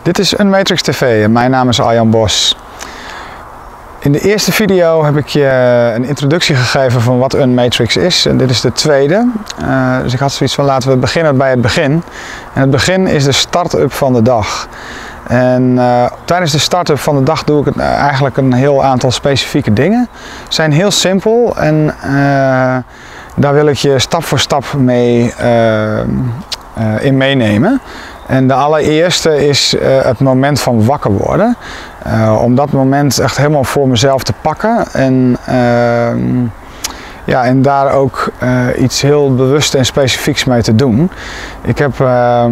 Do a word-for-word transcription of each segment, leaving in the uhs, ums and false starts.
Dit is Unmatrix T V en mijn naam is Arjan Bos. In de eerste video heb ik je een introductie gegeven van wat Unmatrix is en dit is de tweede. Uh, dus ik had zoiets van laten we beginnen bij het begin. En het begin is de start-up van de dag. En uh, tijdens de start-up van de dag doe ik het, uh, eigenlijk een heel aantal specifieke dingen. Ze zijn heel simpel en uh, daar wil ik je stap voor stap mee uh, uh, in meenemen. En de allereerste is uh, het moment van wakker worden. Uh, om dat moment echt helemaal voor mezelf te pakken. En, uh, ja, en daar ook uh, iets heel bewust en specifieks mee te doen. Ik heb uh,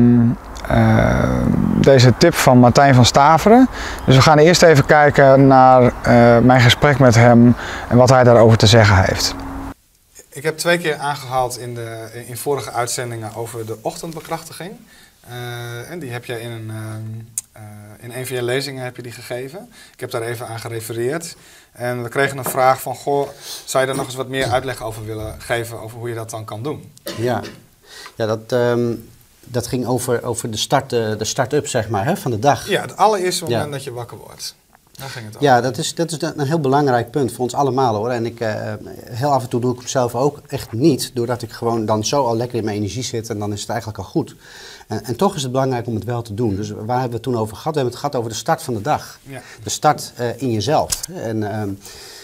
uh, deze tip van Martijn van Staveren. Dus we gaan eerst even kijken naar uh, mijn gesprek met hem en wat hij daarover te zeggen heeft. Ik heb twee keer aangehaald in, de, in vorige uitzendingen over de ochtendbekrachtiging. Uh, en die heb je in een, uh, uh, in een van je lezingen heb je die gegeven. Ik heb daar even aan gerefereerd. En we kregen een vraag van, goh, zou je daar nog eens wat meer uitleg over willen geven, over hoe je dat dan kan doen? Ja, ja dat, um, dat ging over, over de start, uh, de start-up zeg maar, hè, van de dag. Ja, het allereerste moment ja. dat je wakker wordt. Daar ging het over. Ja, dat is, dat is een heel belangrijk punt voor ons allemaal hoor. En ik, uh, heel af en toe doe ik hem zelf ook echt niet, doordat ik gewoon dan zo al lekker in mijn energie zit en dan is het eigenlijk al goed. En, en toch is het belangrijk om het wel te doen. Dus waar hebben we het toen over gehad? We hebben het gehad over de start van de dag. Ja. De start uh, in jezelf. En um,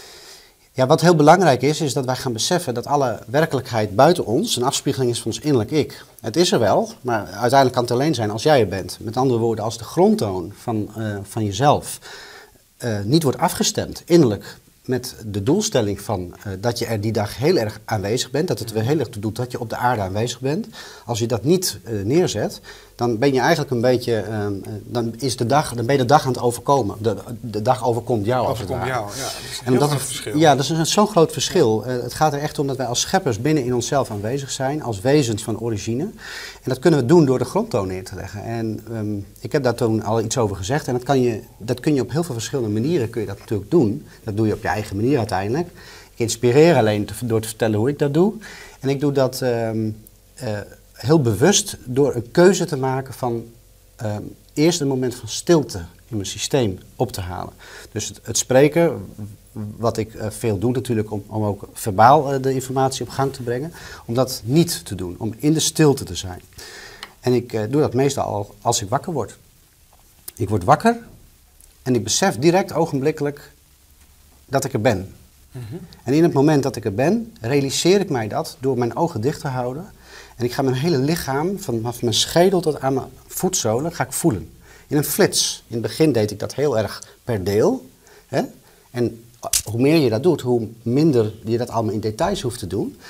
ja, wat heel belangrijk is, is dat wij gaan beseffen dat alle werkelijkheid buiten ons een afspiegeling is van ons innerlijk ik. Het is er wel, maar uiteindelijk kan het alleen zijn als jij er bent. Met andere woorden, als de grondtoon van, uh, van jezelf uh, niet wordt afgestemd innerlijk met de doelstelling van uh, dat je er die dag heel erg aanwezig bent, dat het er heel erg toe doet dat je op de aarde aanwezig bent. Als je dat niet uh, neerzet, dan ben je eigenlijk een beetje, uh, dan, is de dag, dan ben je de dag aan het overkomen. De, de dag overkomt jou. Overkomt jou, ja. Dat is een en heel dat, groot verschil. Ja, dat is zo'n groot verschil. Uh, het gaat er echt om dat wij als scheppers binnen in onszelf aanwezig zijn, als wezens van origine. En dat kunnen we doen door de grondtoon neer te leggen. En um, ik heb daar toen al iets over gezegd. En dat, kan je, dat kun je op heel veel verschillende manieren kun je dat natuurlijk doen. Dat doe je op je eigen manier uiteindelijk. Ik inspireer alleen te, door te vertellen hoe ik dat doe. En ik doe dat um, uh, heel bewust door een keuze te maken van um, eerst een moment van stilte in mijn systeem op te halen. Dus het, het spreken, wat ik uh, veel doe natuurlijk om, om ook verbaal uh, de informatie op gang te brengen, om dat niet te doen, om in de stilte te zijn. En ik uh, doe dat meestal al als ik wakker word. Ik word wakker en ik besef direct ogenblikkelijk dat ik er ben. Mm-hmm. En in het moment dat ik er ben, realiseer ik mij dat door mijn ogen dicht te houden. En ik ga mijn hele lichaam, vanaf mijn schedel tot aan mijn voetzolen, ga ik voelen. In een flits. In het begin deed ik dat heel erg per deel. Hè? En hoe meer je dat doet, hoe minder je dat allemaal in details hoeft te doen.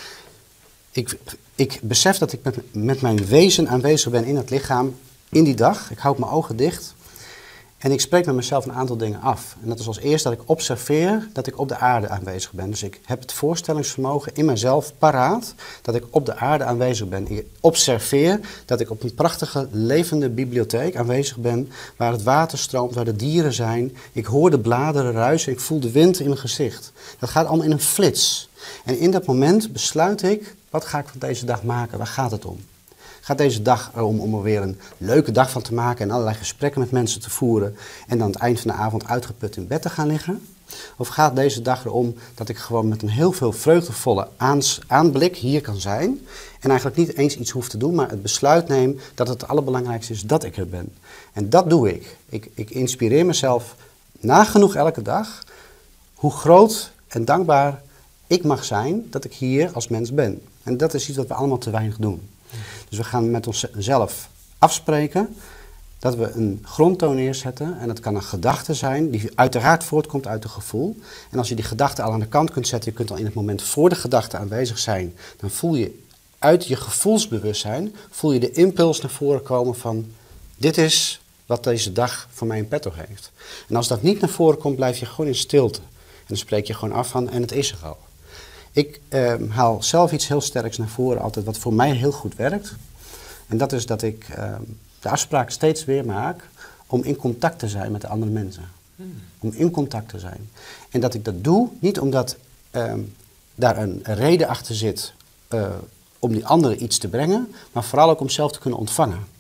Ik, ik besef dat ik met, met mijn wezen aanwezig ben in het lichaam in die dag. Ik houd mijn ogen dicht. En ik spreek met mezelf een aantal dingen af. En dat is als eerste dat ik observeer dat ik op de aarde aanwezig ben. Dus ik heb het voorstellingsvermogen in mezelf paraat dat ik op de aarde aanwezig ben. Ik observeer dat ik op een prachtige levende bibliotheek aanwezig ben, waar het water stroomt, waar de dieren zijn. Ik hoor de bladeren ruisen, ik voel de wind in mijn gezicht. Dat gaat allemaal in een flits. En in dat moment besluit ik, wat ga ik van deze dag maken? Waar gaat het om? Gaat deze dag erom om er weer een leuke dag van te maken en allerlei gesprekken met mensen te voeren en dan aan het eind van de avond uitgeput in bed te gaan liggen? Of gaat deze dag erom dat ik gewoon met een heel veel vreugdevolle aans, aanblik hier kan zijn en eigenlijk niet eens iets hoef te doen, maar het besluit neem dat het, het allerbelangrijkste is dat ik er ben. En dat doe ik. Ik, ik inspireer mezelf nagenoeg elke dag hoe groot en dankbaar ik mag zijn dat ik hier als mens ben. En dat is iets wat we allemaal te weinig doen. Dus we gaan met onszelf afspreken dat we een grondtoon neerzetten. En dat kan een gedachte zijn die uiteraard voortkomt uit een gevoel. En als je die gedachte al aan de kant kunt zetten, je kunt al in het moment voor de gedachte aanwezig zijn, dan voel je uit je gevoelsbewustzijn, voel je de impuls naar voren komen van dit is wat deze dag voor mij in petto heeft. En als dat niet naar voren komt, blijf je gewoon in stilte. En dan spreek je gewoon af van en het is er al. Ik uh, haal zelf iets heel sterks naar voren altijd wat voor mij heel goed werkt. En dat is dat ik uh, de afspraak steeds weer maak om in contact te zijn met de andere mensen. Hmm. Om in contact te zijn. En dat ik dat doe niet omdat uh, daar een reden achter zit uh, om die andere iets te brengen, maar vooral ook om zelf te kunnen ontvangen.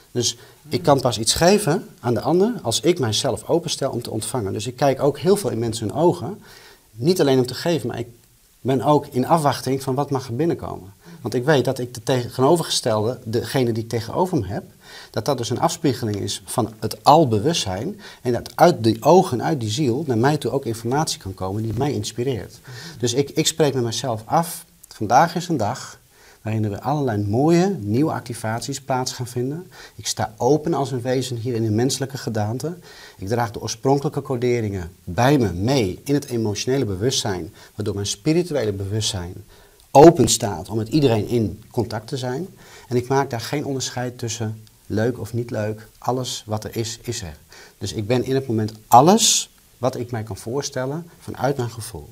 Dus ik kan pas iets geven aan de ander als ik mijzelf openstel om te ontvangen. Dus ik kijk ook heel veel in mensen hun ogen. Niet alleen om te geven, maar ik ben ook in afwachting van wat mag er binnenkomen. Want ik weet dat ik de tegenovergestelde, degene die ik tegenover me heb, dat dat dus een afspiegeling is van het albewustzijn. En dat uit die ogen, uit die ziel, naar mij toe ook informatie kan komen die mij inspireert. Dus ik, ik spreek met mezelf af, vandaag is een dag waarin er weer allerlei mooie nieuwe activaties plaats gaan vinden. Ik sta open als een wezen hier in een menselijke gedaante. Ik draag de oorspronkelijke coderingen bij me mee in het emotionele bewustzijn, waardoor mijn spirituele bewustzijn open staat om met iedereen in contact te zijn. En ik maak daar geen onderscheid tussen leuk of niet leuk. Alles wat er is, is er. Dus ik ben in het moment alles wat ik mij kan voorstellen vanuit mijn gevoel.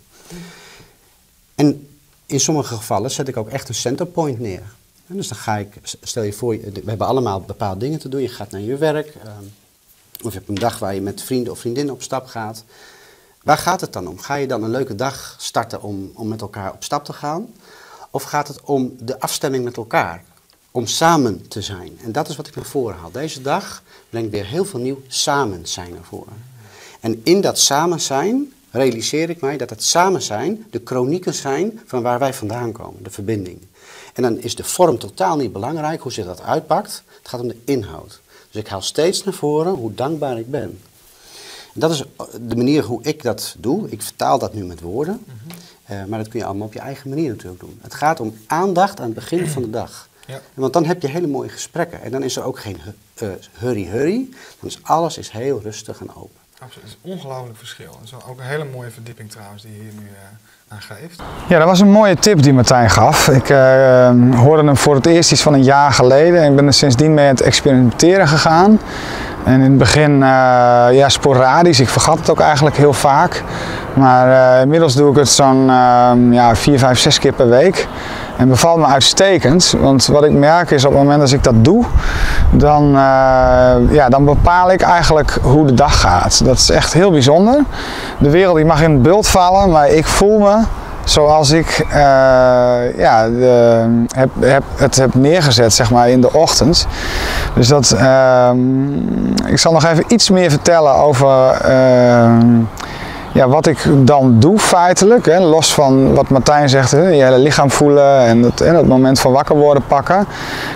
En in sommige gevallen zet ik ook echt een centerpoint neer. En dus dan ga ik, stel je voor, we hebben allemaal bepaalde dingen te doen. Je gaat naar je werk, uh, of je hebt een dag waar je met vrienden of vriendinnen op stap gaat. Waar gaat het dan om? Ga je dan een leuke dag starten om, om met elkaar op stap te gaan? Of gaat het om de afstemming met elkaar? Om samen te zijn. En dat is wat ik naar voren haal. Deze dag brengt weer heel veel nieuw samen zijn naar voren. En in dat samen zijn realiseer ik mij dat het samen zijn de chronieken zijn van waar wij vandaan komen. De verbinding. En dan is de vorm totaal niet belangrijk, hoe zich dat uitpakt. Het gaat om de inhoud. Dus ik haal steeds naar voren hoe dankbaar ik ben. En dat is de manier hoe ik dat doe. Ik vertaal dat nu met woorden. Mm-hmm. uh, maar dat kun je allemaal op je eigen manier natuurlijk doen. Het gaat om aandacht aan het begin van de dag. Ja. Want dan heb je hele mooie gesprekken. En dan is er ook geen uh, hurry-hurry. Dan is alles is heel rustig en open. Absoluut, het is een ongelooflijk verschil. Dat is ook een hele mooie verdieping trouwens die je hier nu uh, aan geeft. Ja, dat was een mooie tip die Martijn gaf. Ik uh, hoorde hem voor het eerst iets van een jaar geleden. En ik ben er sindsdien mee aan het experimenteren gegaan. En in het begin uh, ja, sporadisch, ik vergat het ook eigenlijk heel vaak. Maar uh, inmiddels doe ik het zo'n uh, ja, vier, vijf, zes keer per week. En bevalt me uitstekend, want wat ik merk is op het moment dat ik dat doe, dan, uh, ja, dan bepaal ik eigenlijk hoe de dag gaat. Dat is echt heel bijzonder. De wereld die mag in het bult vallen, maar ik voel me zoals ik uh, ja, de, heb, heb, het heb neergezet zeg maar, in de ochtend. Dus dat, uh, ik zal nog even iets meer vertellen over uh, ja, wat ik dan doe feitelijk. Hè, los van wat Martijn zegt, hè, je hele lichaam voelen en het, hè, het moment van wakker worden pakken.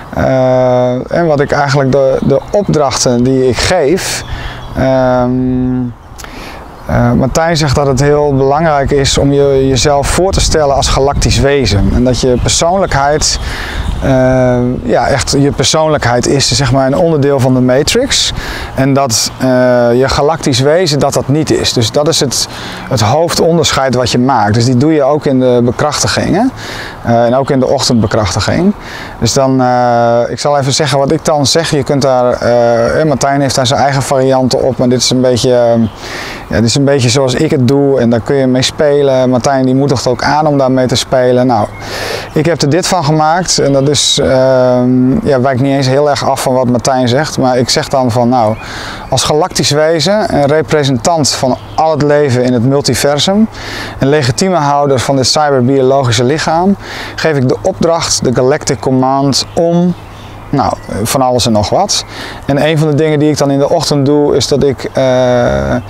Uh, en wat ik eigenlijk de, de opdrachten die ik geef. Uh, Uh, Martijn zegt dat het heel belangrijk is om je, jezelf voor te stellen als galactisch wezen. En dat je persoonlijkheid, uh, ja echt je persoonlijkheid is zeg maar een onderdeel van de matrix. En dat uh, je galactisch wezen dat dat niet is. Dus dat is het, het hoofdonderscheid wat je maakt. Dus die doe je ook in de bekrachtigingen. Uh, en ook in de ochtendbekrachtiging. Dus dan, uh, ik zal even zeggen wat ik dan zeg. Je kunt daar, uh, Martijn heeft daar zijn eigen varianten op. Maar dit is een beetje... Uh, Ja, dit is een beetje zoals ik het doe en daar kun je mee spelen. Martijn die moedigt ook aan om daarmee te spelen. Nou, ik heb er dit van gemaakt en dat is, uh, ja, wijkt niet eens heel erg af van wat Martijn zegt. Maar ik zeg dan van nou, als galactisch wezen, een representant van al het leven in het multiversum, een legitieme houder van dit cyberbiologische lichaam, geef ik de opdracht, de Galactic Command om... Nou, van alles en nog wat. En een van de dingen die ik dan in de ochtend doe, is dat ik uh, uh,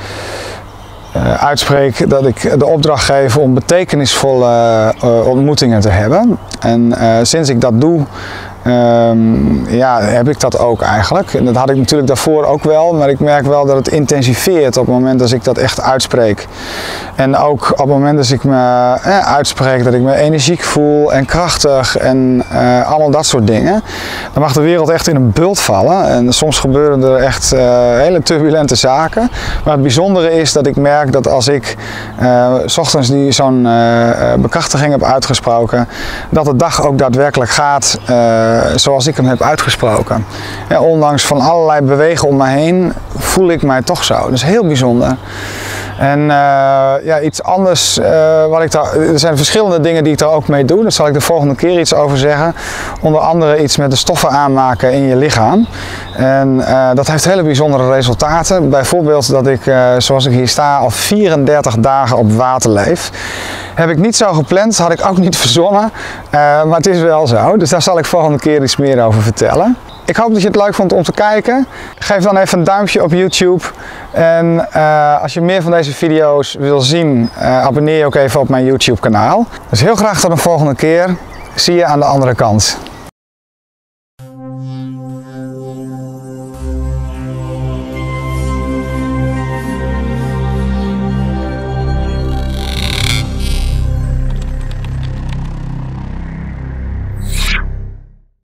uitspreek dat ik de opdracht geef om betekenisvolle uh, ontmoetingen te hebben. En uh, sinds ik dat doe, Um, ja, heb ik dat ook eigenlijk. En dat had ik natuurlijk daarvoor ook wel, maar ik merk wel dat het intensifeert op het moment dat ik dat echt uitspreek. En ook op het moment dat ik me eh, uitspreek, dat ik me energiek voel en krachtig en uh, allemaal dat soort dingen. Dan mag de wereld echt in een bult vallen en soms gebeuren er echt uh, hele turbulente zaken. Maar het bijzondere is dat ik merk dat als ik uh, 's ochtends die zo'n uh, bekrachtiging heb uitgesproken, dat de dag ook daadwerkelijk gaat uh, zoals ik hem heb uitgesproken. Ja, ondanks van allerlei bewegen om me heen voel ik mij toch zo. Dat is heel bijzonder. En uh, ja, iets anders, uh, wat ik daar, er zijn verschillende dingen die ik daar ook mee doe. Daar zal ik de volgende keer iets over zeggen. Onder andere iets met de stoffen aanmaken in je lichaam. En uh, dat heeft hele bijzondere resultaten. Bijvoorbeeld dat ik, uh, zoals ik hier sta, al vierendertig dagen op water leef. Heb ik niet zo gepland, had ik ook niet verzonnen. Uh, maar het is wel zo. Dus daar zal ik volgende keer iets meer over vertellen. Ik hoop dat je het leuk vond om te kijken. Geef dan even een duimpje op YouTube. En uh, als je meer van deze video's wil zien, uh, abonneer je ook even op mijn YouTube kanaal. Dus heel graag tot een volgende keer. Zie je aan de andere kant.